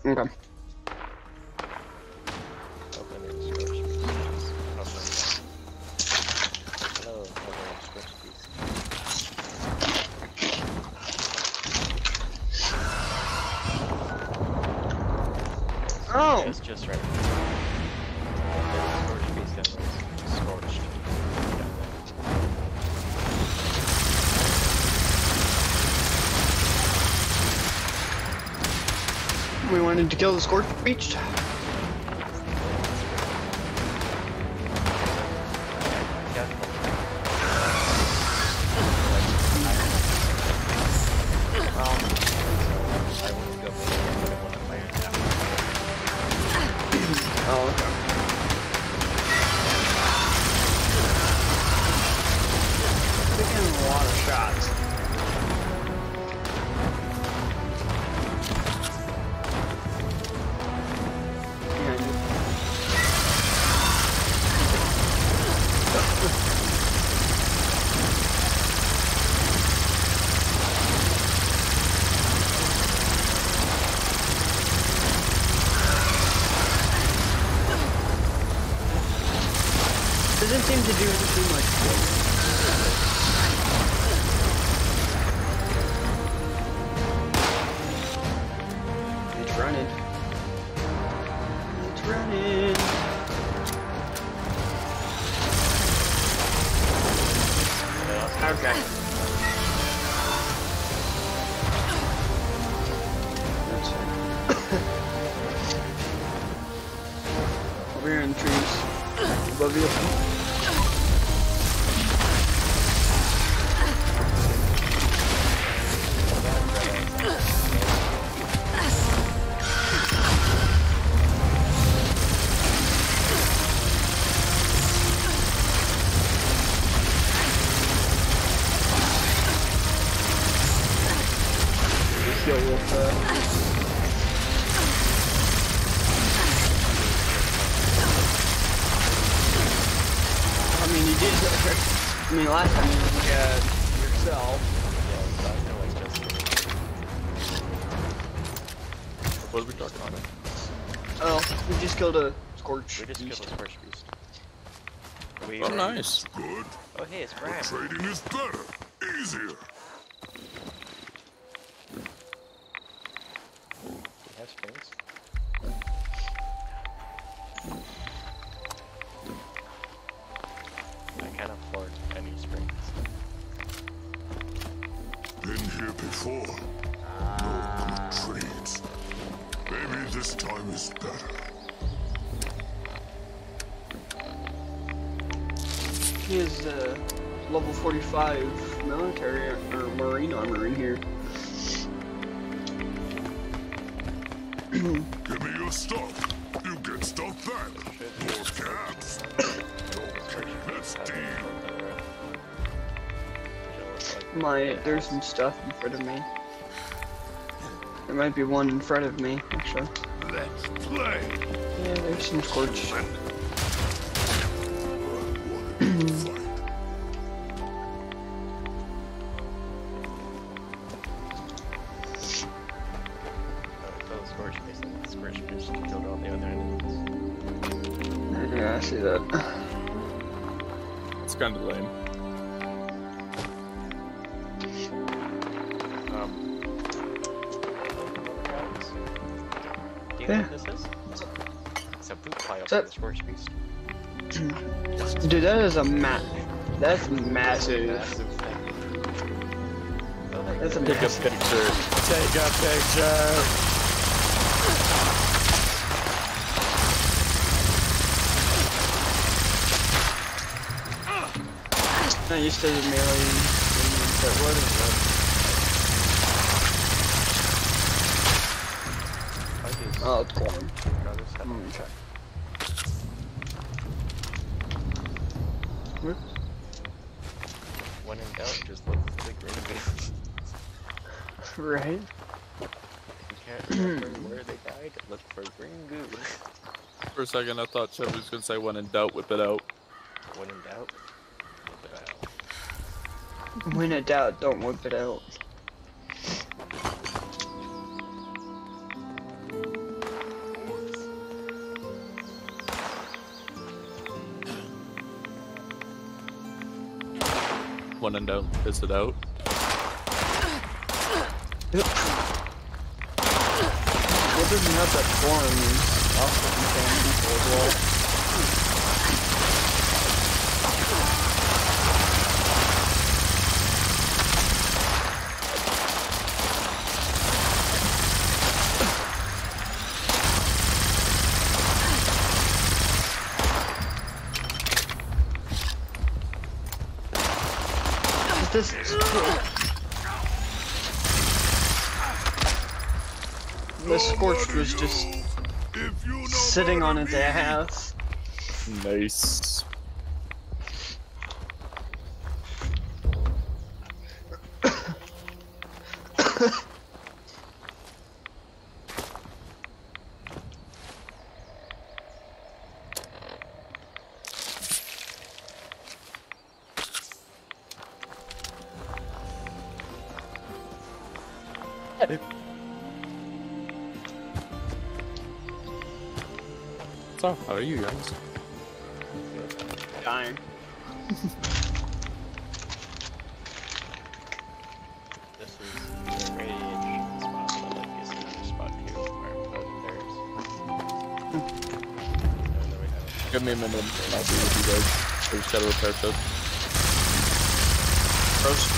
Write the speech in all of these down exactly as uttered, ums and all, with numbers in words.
Okay. Oh! It's just right. Scorched piece down there. Scorched. Down We wanted to kill the Scorched beast. Oh, okay. They're getting a lot of shots. Doesn't seem to do too much good. It's running. It's running. Okay. That's it. Over here in the trees. Above you. Kill with uh I mean, you did. I mean, last time you look at yourself. Yeah, last time was just. What are we talking about? Oh, we just killed a Scorched We just beast. killed a Scorched beast. We Oh, were- nice. Good. Oh, hey, it's Brian. Trading is better. Easier. We have springs. I can't afford any springs. Been here before. No good trades. Maybe this time is better. He has uh, level forty-five military or marine armor in here. Give me your stuff. You get stuff back. More caps. Let's deal. My, there's some stuff in front of me. There might be one in front of me, actually. Let's play. Yeah, there's some Scorched. Scorched beast and the Scorched beast killed all the other enemies. Yeah, I see that. It's kind of lame. Um. Do you know Yeah. what this is? It's a boot pile So- for the Scorched beast. Dude, that is a ma- That's massive. Massive thing. Oh, there That's a you go. Take a massive. picture. Take a picture. Not used to the melee. But what is that? I just- Oh, it's corn. Rather set up. Mm, okay. Whoops. When in doubt, just look for the green goo. Right? You can't remember where they died, look for green goo. For a second, I thought Chevy was gonna say, "When in doubt, whip it out." When in doubt, whip it out. When in doubt, don't whip it out. When in doubt, piss it out. Yep. What doesn't have that forum is also contain people as well. This the Scorched was just sitting on its ass. Nice. So, how are you guys? Dying. This is the radiation spot, but like is another spot here where I'm putting theirs. Even though we haven't- Give me a minute. I'll be with you guys. I just gotta repair stuff. Gross.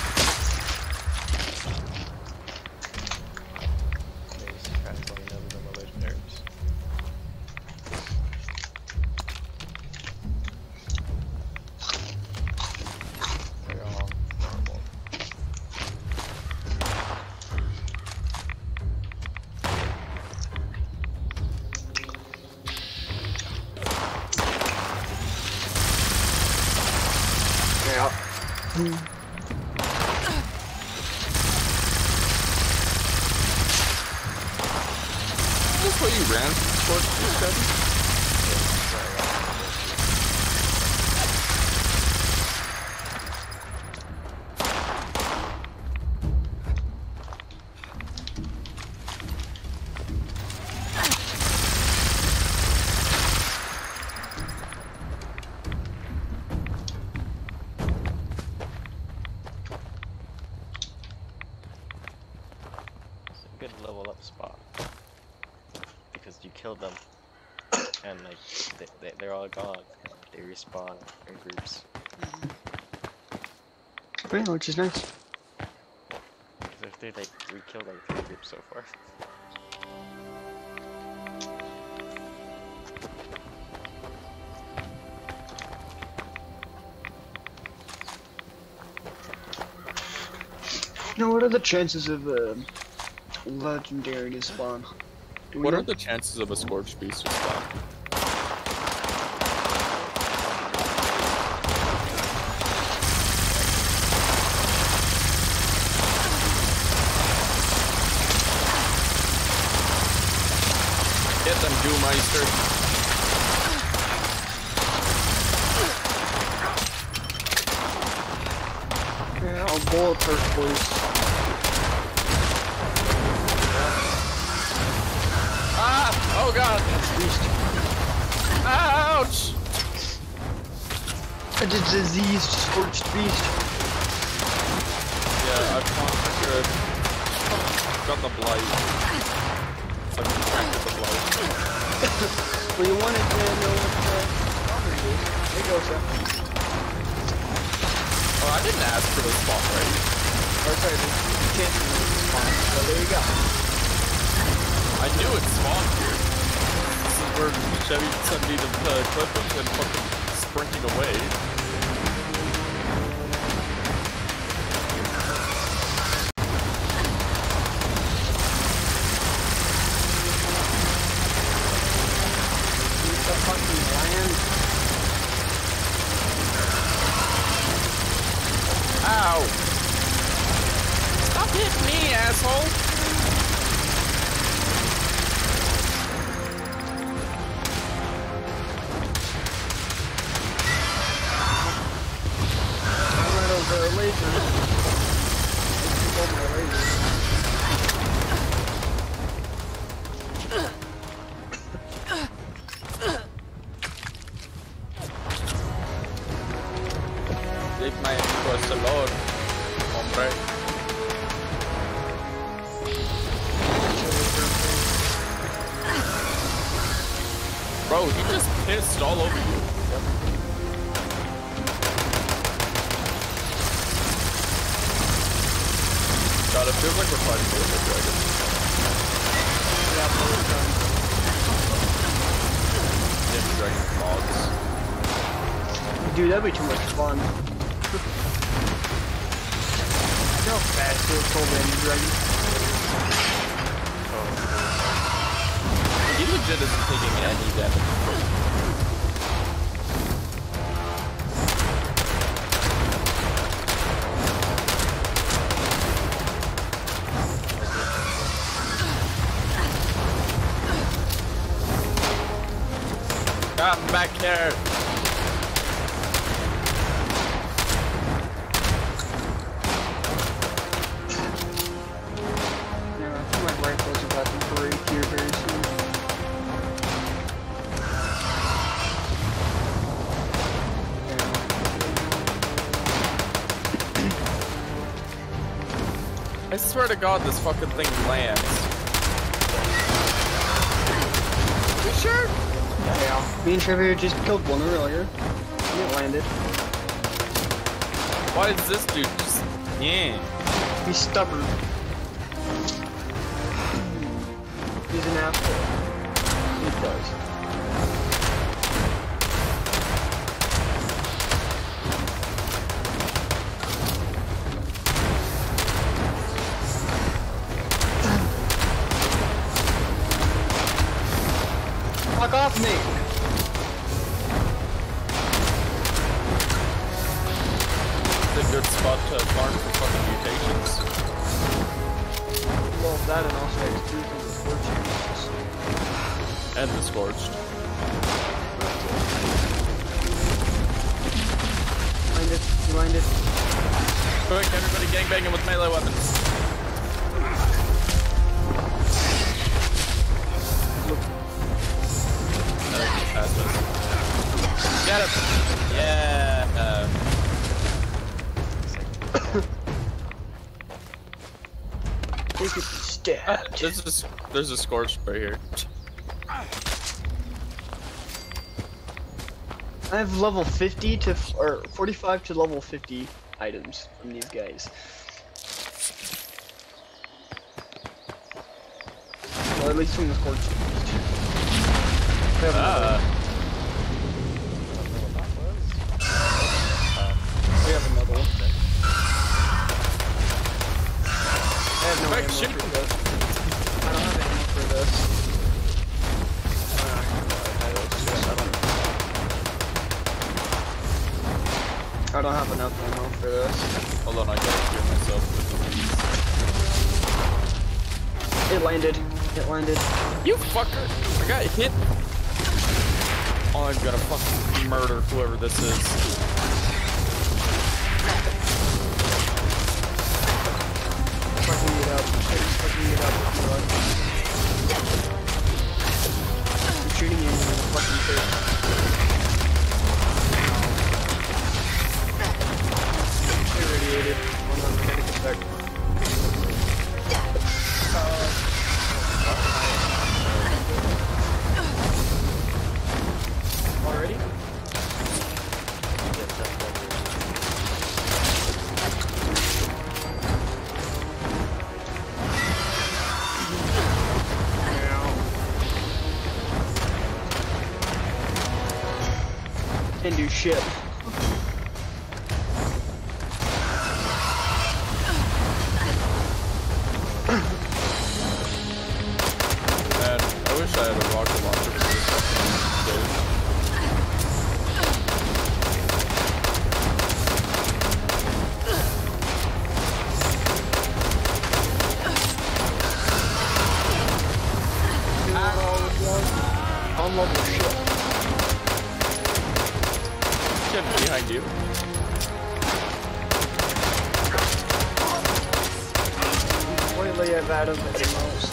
Maybe just try to play another than the late nerves. They're all normal. Yeah. Is this what you ran from Scorched, you said? It's a good level up spot. Because you killed them. And like, they, they, they're all gone. They respawn in groups. Yeah, which is nice. Because if they like, we killed like three groups so far. Now, what are the chances of a legendary to spawn? Do we What know? are the chances of a Scorched beast to spawn? Get them, Doomeister. Yeah, I'll bullet first, please. Ah! Oh god! Beast. Ouch! A diseased Scorched beast. Yeah, I've got good. Got the blight. It's like the crack of the blight. Well, you wanted to know what the problem is. There you go, sir. Oh, I didn't ask for this spawn, right? Or sorry, the chance of the spawn. So there you go. I knew it spawned here. This is where Chevy sent me to the clip and fucking sprinting away. The fucking land. Ow! Stop hitting me, asshole! I'm right over a laser. Over a laser. Take my quest the Lord, hombre. Bro, he just pissed all over you. God, it feels like we're fighting with the dragon. Yeah, dragon logs. Dude, that'd be too much fun. You know how fast it was over in the dragon? He legit isn't taking any damage. Come back here. Yeah, I think my rifle's about to break here very soon. I swear to God, this fucking thing lands. You sure? Yeah. Me and Trevor just killed one earlier. And it landed. Why is this dude just... Yeah. He's stubborn. He's an asshole. He does. Fuck off me! It's a good spot to farm for fucking mutations. Well, that and also X two because the Scorched. And the Scorched. Mind it, you mind it. Quick, everybody gangbanging with melee weapons. Get it! Yeah! Uh, They could be stabbed. there's, a, there's a Scorched right here. I have level fifty to, f or forty-five to level fifty items from these guys. Well, at least from the Scorched. Ah. We have another one. I have no Quick, ammo shoot. for this. I don't have ammo for this. I don't have enough ammo for this. Hold on, I gotta clear myself with the leaves. It landed. It landed. You fucker! I got hit! Oh, I'm gonna fucking murder whoever this is. Fucking it up. It's fucking it up. I'm shooting you in the fucking face. Irradiated. Hold on, I gotta get back. Already? Didn't do shit. Man, I wish I had a rocket launcher for this fucking stage. On level shit. Get behind you. Completely have out of the mouse.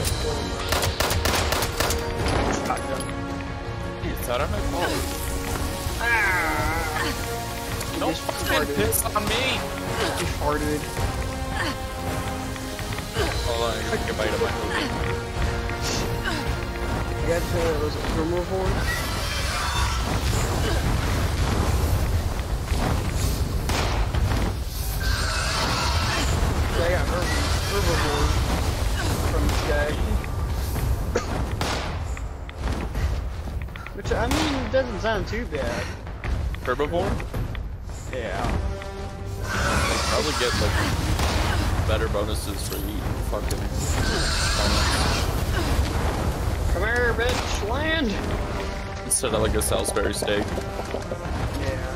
Shotgun. It's out of my phone. Ah! Nope. Just fucking pissed on me. He farted. Hold on, I can bite of my movie. You got to, was it herbivore? Yeah, I got herbivore from this guy. Which, I mean, it doesn't sound too bad. Herbivore? Yeah. Probably get like better bonuses for eating fucking. Come here, bitch, land! Instead of like a Salisbury steak. Yeah.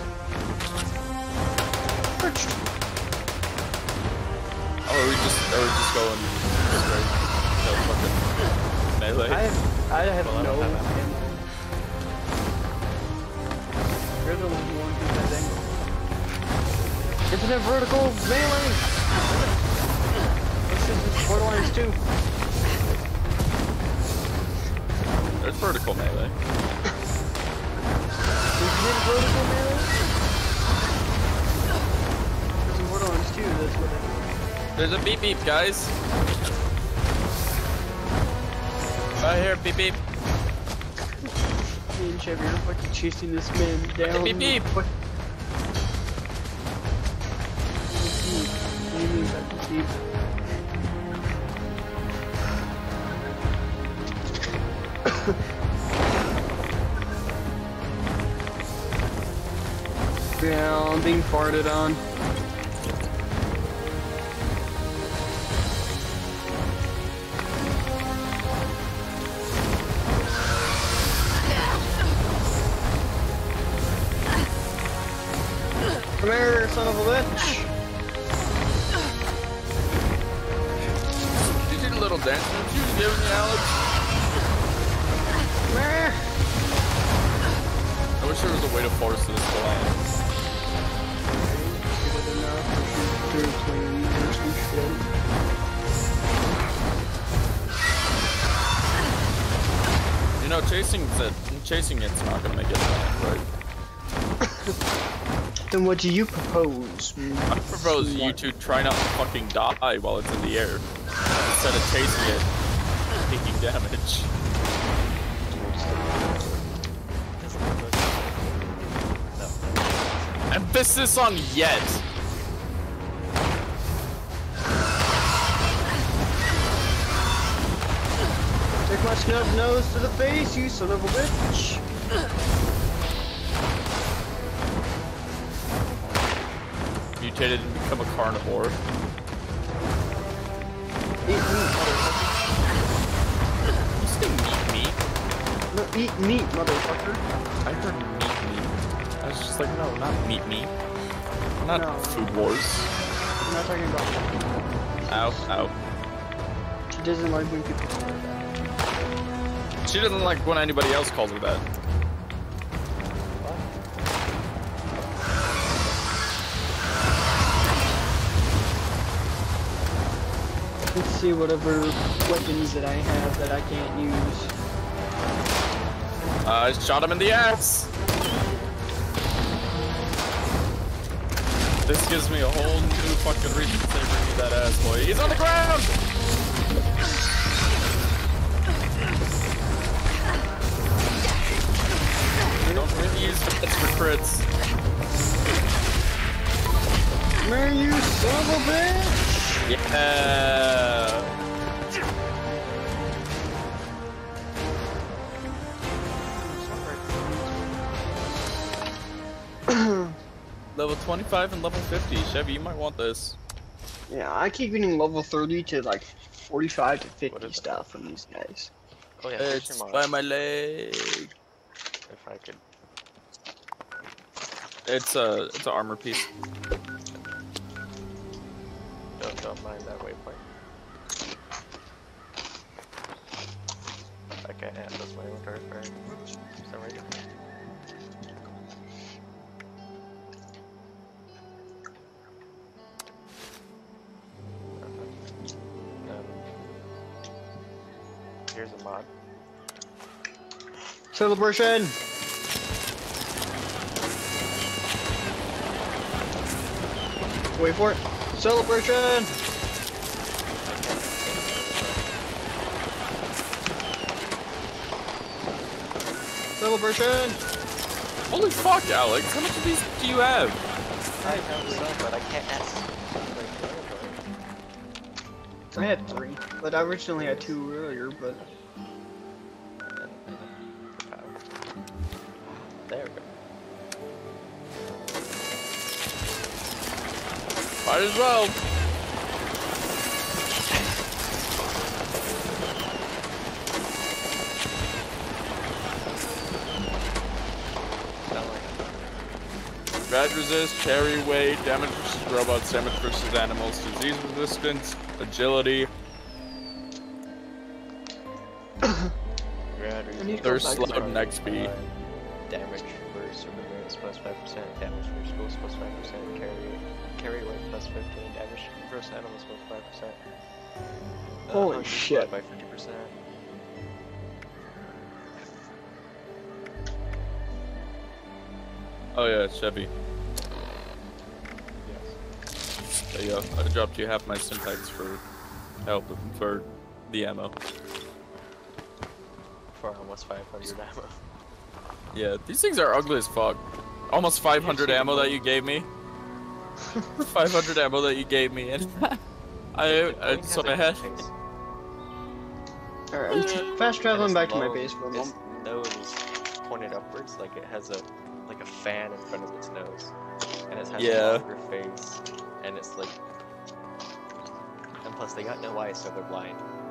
Perched. Oh, are we just, are we just going straight? No fucking melee? I have, I have Well, I no don't have that. ammo. You're the one who wants to do that angle. Infinite vertical melee! This is Borderlands two. There's vertical melee. Infinite vertical melee? This is Borderlands two, that's what it is. There's a beep beep, guys. Right here, beep beep. Me and Chevy are fucking chasing this man down. Beep beep. What do you mean by beep? Yeah, I'm being farted on. Come here, son of a bitch! You did a little dance. Did you give me, Alex? Come here! I wish there was a way to force this to land. You know, chasing it, chasing it's not gonna make it land, right? Then what do you propose? I propose you two try not to fucking die while it's in the air, instead of chasing it, taking damage. Emphasis on yet. Take my snub nose to the face, you son of a bitch! Mutated and become a carnivore. Eat meat, motherfucker. You say meat meat? No, eat meat, motherfucker. I heard meat meat. I was just like, no, not meat meat. Not No. food wars. I'm not talking about that. Ow, ow. She doesn't like when people call her that. She doesn't like when anybody else calls her that. Let's see whatever weapons that I have that I can't use. Uh, I shot him in the ass! This gives me a whole new fucking reason to say bring me that ass, boy. He's on the ground! Don't really use hits for crits. Man, you son of a bitch! Yeah! Level twenty-five and level fifty. Chevy, you might want this. Yeah, I keep getting level thirty to like forty-five to What fifty is stuff from these guys. Oh yeah, It's mod. by my leg. If I could. It's a it's an armor piece. Don't, don't mind that waypoint. I can't access my inventory for some reason. Um, here's a mod. Celebration! Wait for it. Celebration! Celebration! Holy fuck, Alex! How much of these do you have? I have some, but I can't ask. I had three, but I originally had two earlier, but... There we go. Might as well. Bad resist, carry weight, damage versus robots, damage versus animals, disease resistance, agility. Thirst, slowed, and X P. Damage for supervillains plus five percent, damage for schools plus five percent, carry carry weight plus fifteen, damage versus animals plus five percent. Holy shit. By fifty percent. Oh yeah, Chevy. Yes. There you go. I dropped you half my syntax for help for the ammo. For almost five hundred ammo. Yeah, these things are ugly as fuck. Almost five hundred ammo that you gave me. five hundred ammo that you gave me, and I, I so I had. Alright, I'm t fast traveling back to my base for a Its moment. nose is pointed upwards, like it has a like a fan in front of its nose, and it has Yeah. a longer face, and it's like, and plus they got no eyes, so they're blind.